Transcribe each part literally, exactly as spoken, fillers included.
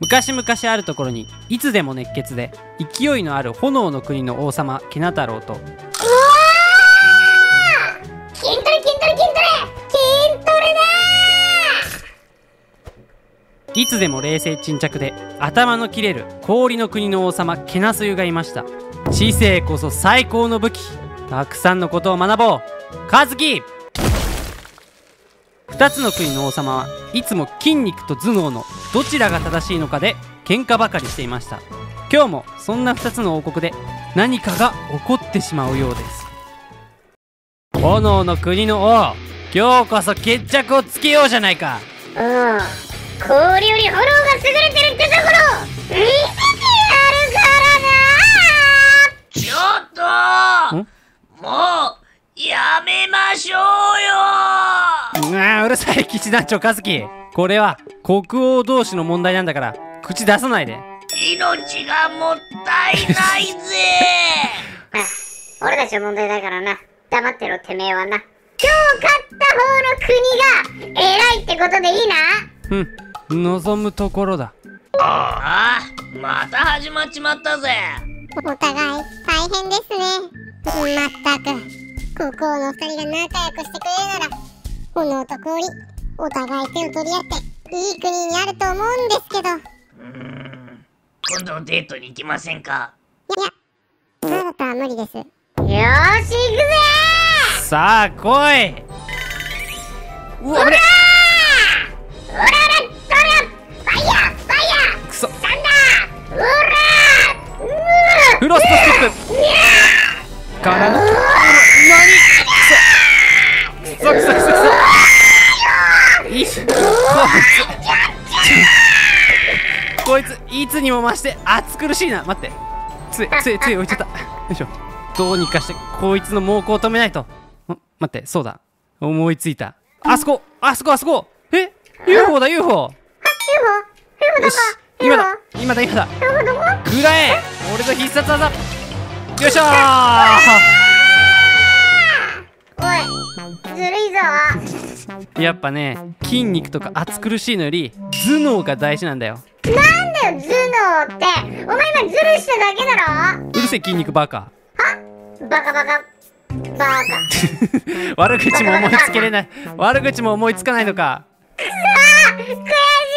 昔々あるところにいつでも熱血で勢いのある炎の国の王様ケナ太郎と、うわー、筋トレ筋トレ筋トレ筋トレだー、 いつでも冷静沈着で頭の切れる氷の国の王様ケナスユがいました。知性こそ最高の武器。たくさんのことを学ぼうカズキ。ふたつの国の王様はいつも筋肉と頭脳のどちらが正しいのかで喧嘩ばかりしていました。今日もそんなふたつの王国で何かが起こってしまうようです。炎の国の王、今日こそ決着をつけようじゃないか。 うん、氷より炎が優れてるってところ見せてやるからな。ちょっともうやめましょうよ。 うわ、うるさい騎士団長和樹。これは国王同士の問題なんだから口出さないで。 命がもったいないぜ俺たちの問題だからな。黙ってろてめえはな。今日勝った方の国が偉いってことでいいな。 うん、望むところだ。 ああ、また始まっちまったぜ。 お互い大変ですね。まったく国王の二人が仲良くしてくれるなら炎と氷お互い手を取り合っていい国にあると思うんですけど。うーん、今度デートに行きませんか。 いや、そうだったら無理です。よーし行くぜー。さあ来い。うわ、危ねえ。オラオラトラファイヤーファイヤーくそサンダーオラフロストステップからの何くそくそくそくそいいしこいつこいついつにも増して暑苦しいな。待って、ついついつい置いちゃった。よいしょ。どうにかしてこいつの猛攻を止めないと。ん待って、そうだ、思いついた。あそこあそこあそこ。え ユーフォー だ ユーフォー。 よし、今だ今だ今だ。食らえ俺の必殺技。よいしょおい、ずるいぞ。 ー。やっぱね、筋肉とか暑苦しいのより頭脳が大事なんだよ。 なんだよ頭脳って。お前今ズルしただけだろ。 うるせえ筋肉バカ。 はバカバカバカ悪口も思いつけれない。悪口も思いつかないのか。 くそー、悔しい悔しいよ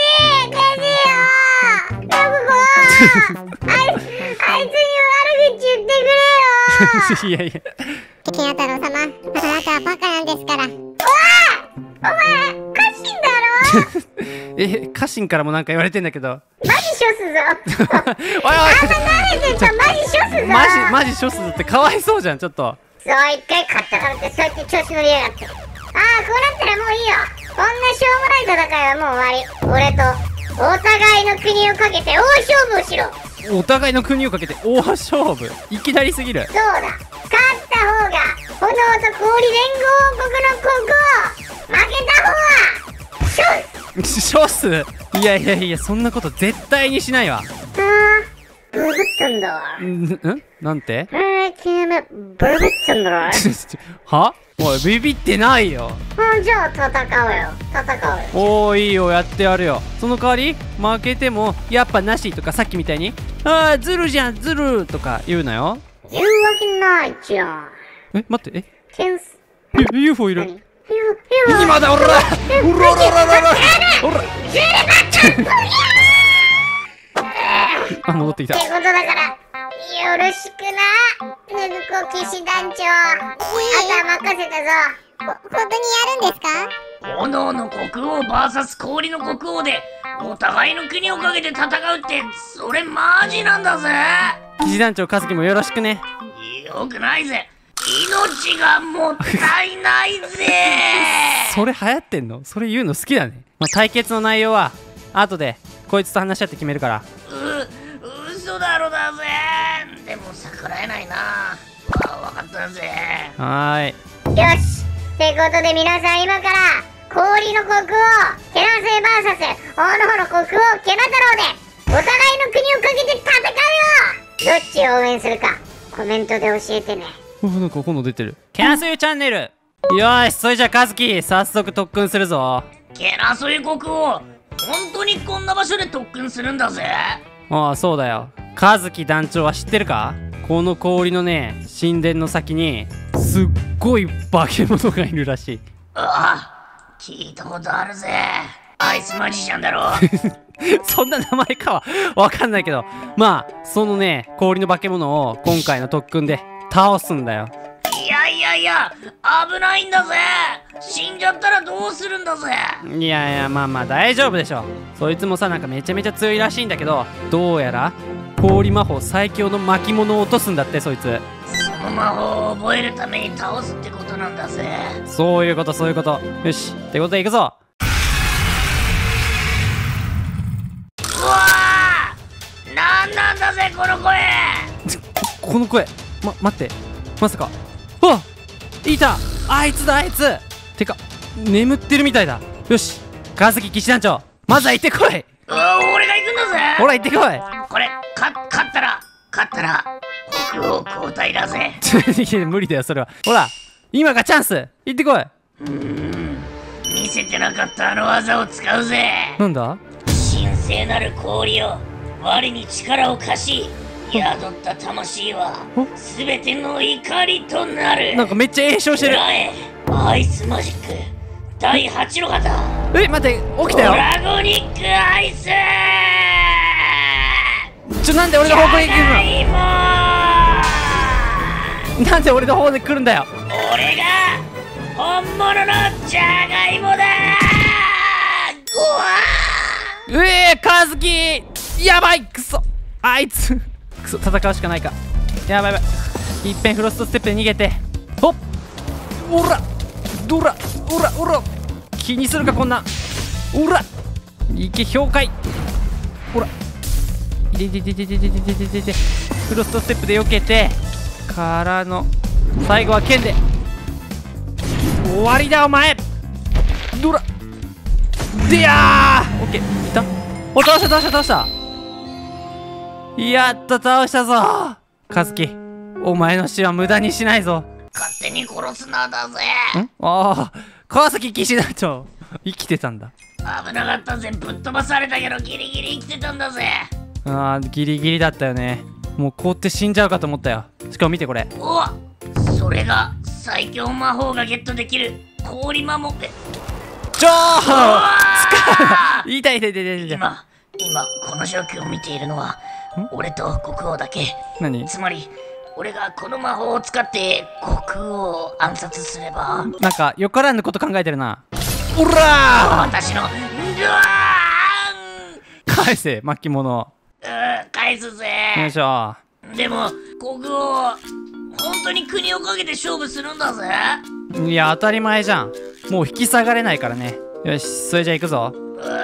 ー。ラブコーあいあいつに悪口言ってくれよいやいや、 ケナ太郎様、あなたはバカなんですから。 おいお前家臣だろえ、家臣からもなんか言われてんだけど。 マジ処すぞおいおい、 あんま慣れてたマジ処すぞ。 マジマジ処すってかわいそうじゃん。ちょっとそう一回勝ったからってそうやって調子乗りやがって。ああ、こうなったらもういいよ。こんなしょうもない戦いはもう終わり。俺とお互いの国をかけて大勝負をしろ。 お互いの国をかけて大勝負、いきなりすぎる。 そうだ、勝った方が炎と氷連合王国の国王、負けた方はションショス。いやいやいや、そんなこと絶対にしないわ。 あー、ブブったんだわ。 んんなんてあー、君めブブったんだわ。 はおい、ビビってないよ。 うん、じゃあ戦おうよ戦おうよ。 おー、いいよ、やってやるよ。その代わり負けてもやっぱなしとか、さっきみたいにあーズルじゃんズルとか言うなよ。 言うわけないじゃん。 え、待って、えケンスユ ユーフォー いる。 何 ユーフォー今だ、おらおらおらおらおらおらあ、戻ってきた。 ってことだからよろしくな、ねぐこ騎士団長。あとは任せたぞ。 ほ、本当にやるんですか？ 炎の国王 ブイエス 氷の国王でお互いの国をかけて戦うってそれマジなんだぜ。 騎士団長和樹もよろしくね。 よくないぜ、命がもったいないぜそれ流行ってんの？それ言うの好きだね。まあ、対決の内容は後でこいつと話し合って決めるから。 う、嘘だろだぜ。でも逆らえないな。あ、分かったぜ。 はーい。 よし、ってことで皆さん今から氷の国王ケナセ ブイエス 炎の国王ケナ太郎でお互いの国をかけて戦うよ。どっちを応援するかコメントで教えてね。 お、なんか炎出てる。ケナスユチャンネル。よーし、それじゃあ和樹早速特訓するぞ。 ケナソイ国王、 本当にこんな場所で特訓するんだぜ。 ああ、そうだよ。和樹団長は知ってるか？この氷のね、神殿の先にすっごい化け物がいるらしい。 ああ、聞いたことあるぜ。アイスマジシャンだろ。 そんな名前かはわかんないけど、まあそのね、氷の化け物を今回の特訓で倒すんだよ。 いやいやいや、危ないんだぜ。死んじゃったらどうするんだぜ。 いやいや、まあまあ大丈夫でしょ。そいつもさ、なんかめちゃめちゃ強いらしいんだけど、どうやら氷魔法最強の巻物を落とすんだって、そいつ。 その魔法を覚えるために倒すってことなんだぜ。 そういうこと、そういうこと。よし、ってことで行くぞ。 うわー、なんなんだぜこの声。 ここの声、ま、待って、まさか。あ、いた、あいつだ、あいつ。てか眠ってるみたいだ。よし、川崎騎士団長、まずは行ってこい。 うわ、俺が行くんだぜ。 ほら行ってこい。 これか勝ったら勝ったら国王交代だぜ。 いや無理だよそれは。ほら今がチャンス、行ってこい。 うーん、見せてなかったあの技を使うぜ。 なんだ？ 神聖なる氷を我に力を貸し、宿った魂は全ての怒りとなる。 なんかめっちゃ栄唱してる。 アイスマジックだいはちの型。 え、待って、起きたよ。 ドラゴニックアイス。 ちょ、なんで俺の方向に来るの？ なんで俺の方で来るんだよ。 俺が本物のジャガイモだ。 うえー、カズキやばい、くそ、あいつくそ、戦うしかないか。やばいやばい、いっぺんフロストステップで逃げて、ほっ、おらどらおらおら、気にするかこんな、おらいけ氷塊、ほらいてててててててててて、フロストステップで避けてからの最後は剣で終わりだお前。どらでやー、オッケー、いった、お、倒した倒した倒した、やった倒したぞ。カズキ、お前の死は無駄にしないぞ。 勝手に殺すなだぜ。 ん、ああ、川崎騎士団長生きてたんだ。 危なかったぜ、ぶっ飛ばされたけどギリギリ生きてたんだぜ。 ああ、ギリギリだったよね。もう凍って死んじゃうかと思ったよ。しかも見てこれ、 おわ、それが最強魔法がゲットできる氷魔法って。 ちょーつか痛い痛い痛い痛い痛い。 今今この状況を見ているのは俺と国王だけ。 何？ つまり俺がこの魔法を使って国王を暗殺すれば、 なんかよからぬこと考えてるな。おら私のうわー、返せ巻物。 ー、うー、返すぜ。 よいしょ。 でも国王は本当に国をかけて勝負するんだぜ。 いや当たり前じゃん、もう引き下がれないからね。よし、それじゃあ行くぞ。 うわー、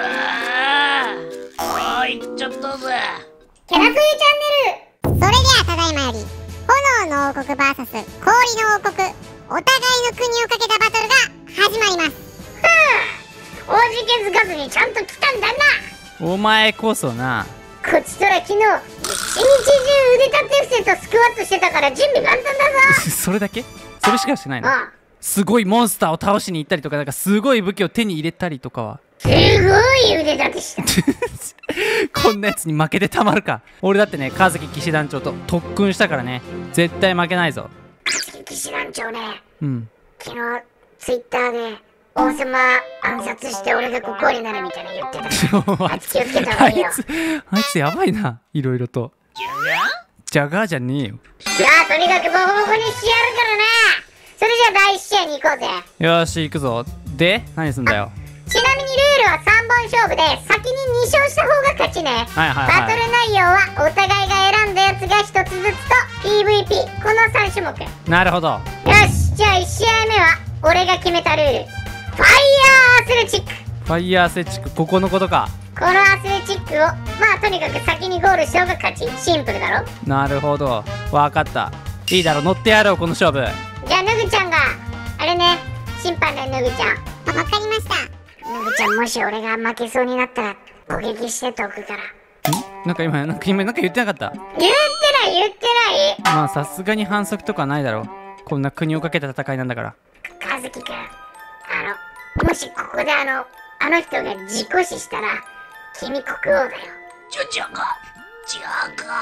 あー、行っちゃったぜ。 キャラプリチャンネル。それではただいまより炎の王国 ブイエス 氷の王国、お互いの国をかけたバトルが始まります。 はあ、王子気づかずにちゃんと来たんだな。 お前こそな。 こっちとら昨日一日中腕立て伏せとスクワットしてたから準備万端だぞ。 それだけ？それしかしてないの？ ああ、 すごいモンスターを倒しに行ったりとか、なんかすごい武器を手に入れたりとかは。 すごい腕立てしたこんなやつに負けてたまるか。俺だってね、川崎騎士団長と特訓したからね、絶対負けないぞ。 川崎騎士団長ね、 うん、 昨日ツイッターで王様暗殺して俺が国王になるみたいな言ってた。あいつ気をつけた方がいいよ。 あいつあいつやばいな、いろいろと。 ジャガジャガーじゃねえよ。 じゃあとにかくボコボコにしてやるからな。それじゃあだいいち試合に行こうぜ。 よーし行くぞ。で何すんだよ。 ちなみにルールはさんぼん勝負で先にに勝した方が勝ちね。 はいはいはい。 バトル内容はお互いが選んだやつがひとつずつと ピーブイピー、 このさん種目。 なるほど。 よし、じゃあいち試合目は俺が決めたルール、ファイヤーアスレチック。 ファイヤーアスレチック、ここのことか。 このアスレチックをまあとにかく先にゴールした方が勝ち。シンプルだろ。 なるほど、わかった。いいだろう、乗ってやろうこの勝負。 じゃあヌグちゃんがあれね、審判だよヌグちゃん。 わかりました。 ヌグちゃん、もし俺が負けそうになったら攻撃してとくから。 んなんか今なんか今なんか言ってなかった？ 言ってない言ってない。 まあさすがに反則とかないだろう。こんな国をかけた戦いなんだから。 和樹くん、あのもしここであのあの人が事故死したら君国王だよ。 ちょ、ちゃか、ちゃか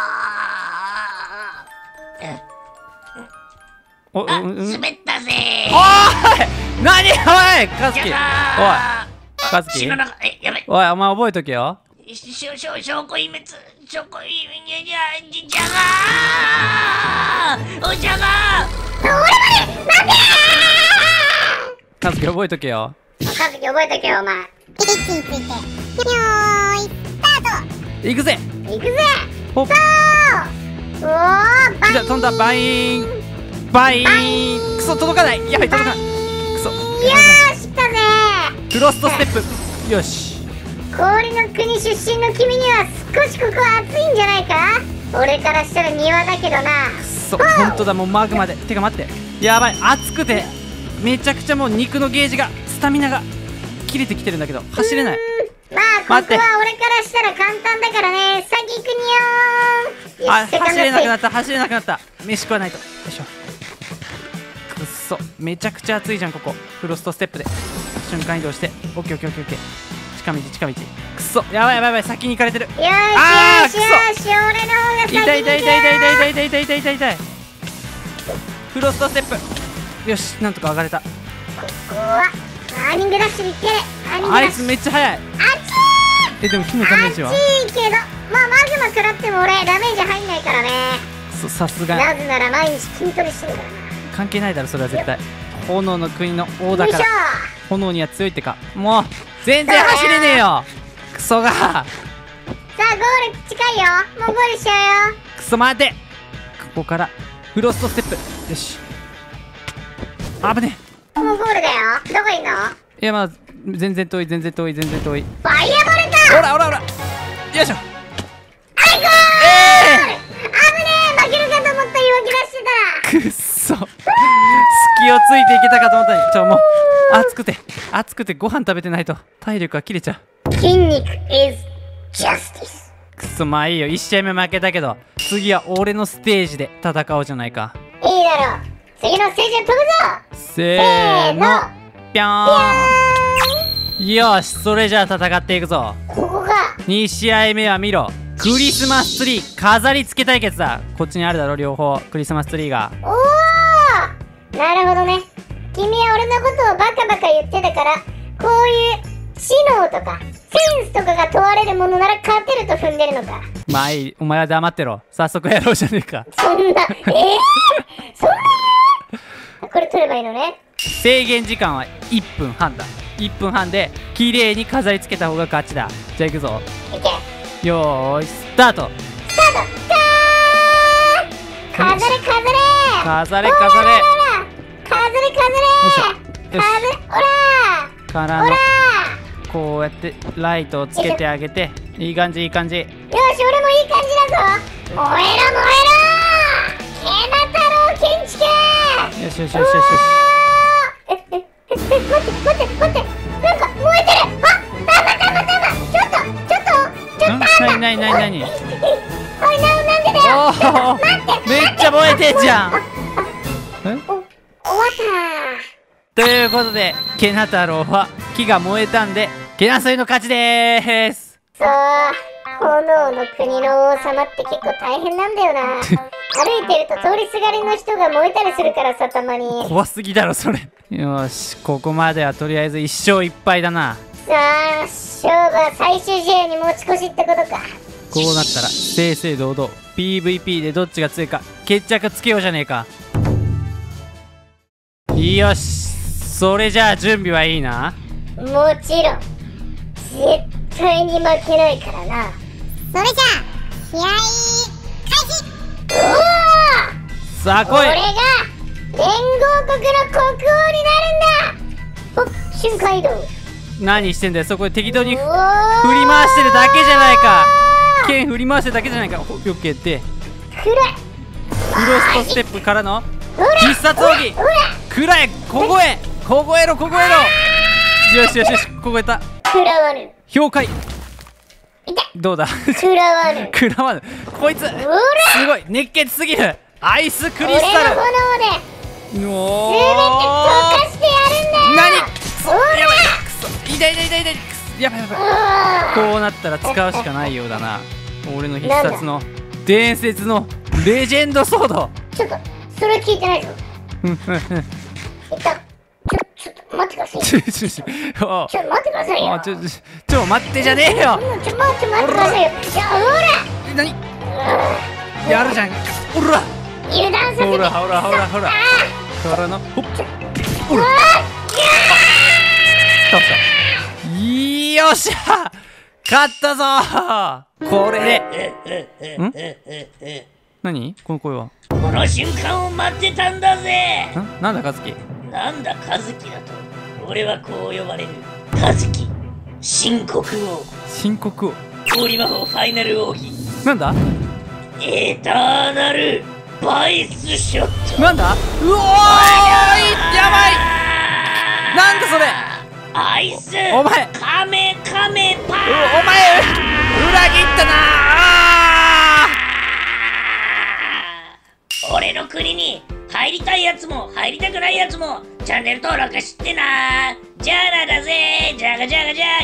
お、 あ、 うんうん、 滑ったぜおーい何おいカズキ、おいカズキ、 血の中、え、やべ。 おいお前覚えとけよ。 ししょしょ証拠隠滅、証拠隠滅、じゃじじゃがーおじゃがカズキ覚えとけよ。 カズキ覚えとけよお前。 位置についてよーいスタート。 行くぜ行くぜ。 ほっ、 そうおーバイじゃ飛んだ、バイーンバイーン、クソ届かない、やばい届かない、クソ、 よーし来たぜ。 クロストステップ、よし。 氷の国出身の君には少しここは暑いんじゃないか。俺からしたら庭だけどな。 くそ、本当だ、もうマグマで。てか待って、やばい、熱くてめちゃくちゃもう肉のゲージが、スタミナが切れてきてるんだけど走れない。 まあここは俺からしたら簡単だからね。先行くによー。 あ、 よしセカンド走れなくなステった走れなくなった、飯食わないと。よいしょ。くっそ、めちゃくちゃ暑いじゃんここ。フロストステップで瞬間移動して、オッケーオッケーオッケーオッケー、近道近道。くっそ、やばいやばいやばい、先に行かれてる。 ー。よあーしよしよし、俺の方が先に行く。 痛い痛い痛い痛い痛い痛い痛い痛い痛い痛い。フロストステップ、よし、なんとか上がれた。 ここはアーニングダッシュに行ってる。アーニングダあいつッシュ。 めっちゃ速い。 熱え、でも火のダメージは、 い熱いけど、まあマグマ食らっても俺ダメージ入んないからね。 そさすがなぜなら毎日筋トレしてるからな。 関係ないだろそれは絶対。炎の国の王だからよいしょ。 炎には強いってか。もう全然走れねえよクソが。 さあゴール近いよ。もうゴールしちゃうよ。 クソ待て、ここからフロストステップ、よし。危ねもうゴールだよ。どこいんの？ え。いやまあ全然遠い全然遠い全然遠い。 ファイアボルだ。 ほらほらほら、よいしょ。 はいゴール。 え危ねえ、負けるかと思った。言い訳出してたら。 ー、くっそ隙をついていけたかと思ったのに。ちょもう暑くて暑くてご飯食べてないと体力が切れちゃう。 筋肉 is justice。 くそ、まあいいよ、いち試合目負けたけど次は俺のステージで戦おうじゃないか。 いいだろう。次のステージを飛ぶぞ。 せーの、ぴょーん。よし、それじゃあ戦っていくぞ。 ここか。 に試合目は見ろ、クリスマスツリー飾り付け対決だ。こっちにあるだろ両方、クリスマスツリーが。 おお、なるほどね。君は俺のことをバカバカ言ってたから、こういう知能とかセンスとかが問われるものなら勝てると踏んでるのか。 まあいい、お前は黙ってろ、早速やろうじゃねえか。 そんな、えー、そんなこれ取ればいいのね。 制限時間はいっぷんはんだ。いっぷんはんで綺麗に飾り付けた方が勝ちだ。じゃあいくぞ。 いけ。 よーいスタート。 スタート。かー飾れ飾れ飾れ飾れほら飾れ飾れよいしょ。よ飾れほらからのほらこうやってライトをつけてあげて、いい感じいい感じ。 よし、俺もいい感じだぞ。燃えろ燃えろケナ太郎建築。 よしよしよしよしよし。 ええええ待って待って待って、なんか燃えてる。あ、たまたまたまちょっとちょっとちょっとあんたなになになになに。 おいな、なんでだよ。 おーめっちゃ燃えてんじゃん。え終わったということでケナ太郎は木が燃えたんでケナソイの勝ちでーす。 そう、炎の国の王様って結構大変なんだよな。歩いてると通りすがりの人が燃えたりするからさ、たまに。 怖すぎだろそれ。よし、ここまではとりあえずいっ勝いっ敗だな。 さあ、勝負は最終試合に持ち越しってことか。 こうなったら正々堂々 ピーブイピー でどっちが強いか決着つけようじゃねえか。よし、それじゃあ準備はいいな。 もちろん絶対に負けないからな。 それじゃあ試合開始。 おさあ来い。 お、俺が連合国の国王になるんだ。お、瞬間移動。 何してんだよそこで適当に振りおー回してるだけじゃないか。剣振り回してるだけじゃないか。ほよけてくらフロストステップからのほら必殺奥義ほらくらえ凍え凍えろ凍えろ。よしよしよし、凍えた。 くらわぬ。 氷塊いた。 どうだくらわぬ。 食らわぬ。こいつすほらごい熱血すぎる。アイスクリ俺の炎スタル。 でお全てお溶かしてやるんだよ。 何くそほらやばいくそ痛い痛い痛い痛いくやばいやばい。こうなったら使うしかないようだな。俺の必殺の伝説のレジェンドソード。 ちょっとそれ聞いてないぞ。一旦ちょちょっと待ってください。 ちょちょちょちょっと待ってくださいよ。 あちょちょちょ待ってじゃねえよ。 ちょ待って待ってくださいよ。じゃあほらえ何やるじゃん。ほら油断させて。 ほらほらほらほらほらのほっほらよっしゃ勝ったぞ。これでん何この声は。 この瞬間を待ってたんだぜ。 んなんだ和樹。 なんだ和樹だと。俺はこう呼ばれる和樹新国王。 新国王。 氷魔法ファイナル奥義なんだエターナルバイスショット。 なんだうおーいやばいなんだそれアイスお前カメカメパーおお前裏切ったなあ。 俺の国に入りたいやつも入りたくないやつもチャンネル登録してな。じゃあなだぜ。じゃがじゃがじゃ